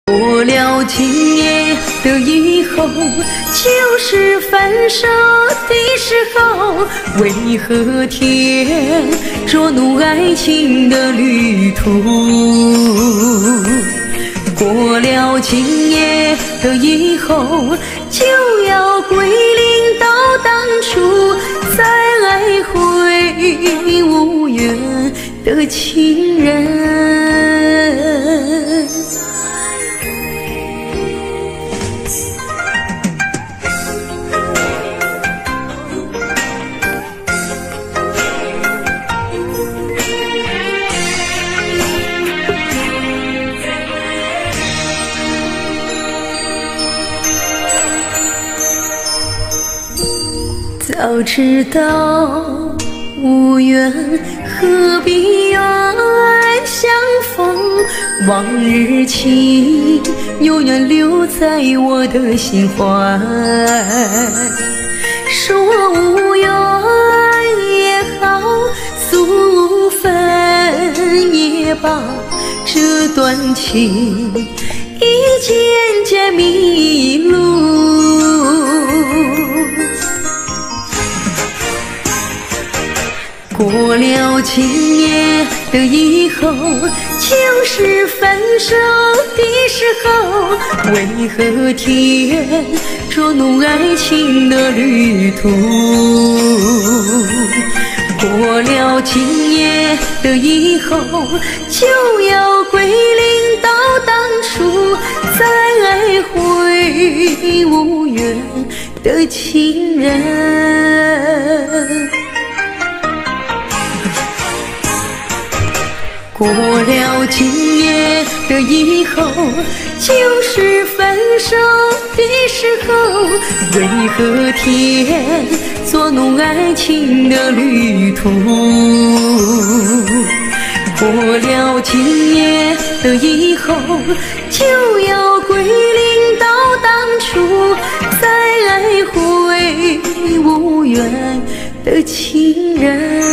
过了今夜的以后，就是分手的时候。为何天捉弄爱情的旅途？过了今夜的以后，就要归零到当初，再爱回无缘的情人。早知道无缘，何必冤相逢？往日情永远留在我的心怀。说无缘也好，诉无分也罢，这段情已渐渐迷路。过了今夜的以后，就是分手的时候。为何天捉弄爱情的旅途？过了今夜的以后，就要归零到当初，再爱回无缘的情人。过了今夜的以后，就是分手的时候。为何天捉弄爱情的旅途？过了今夜的以后，就要归零到当初，再爱回无缘的情人。